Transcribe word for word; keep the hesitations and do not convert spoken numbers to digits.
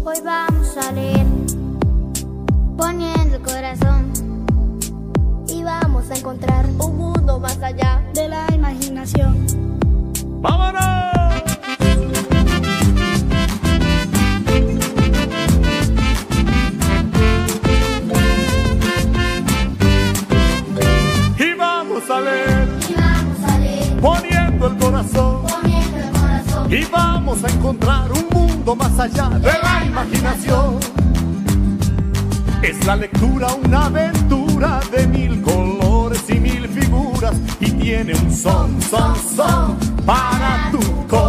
Hoy vamos a leer, poniendo el corazón, y vamos a encontrar un mundo más allá de la imaginación. ¡Vámonos! Y vamos a leer, Y vamos a leer, poniendo el corazón, poniendo el corazón, y vamos a encontrar un mundo más allá de la imaginación. Es la lectura una aventura de mil colores y mil figuras, y tiene un son, son, son para tu corazón.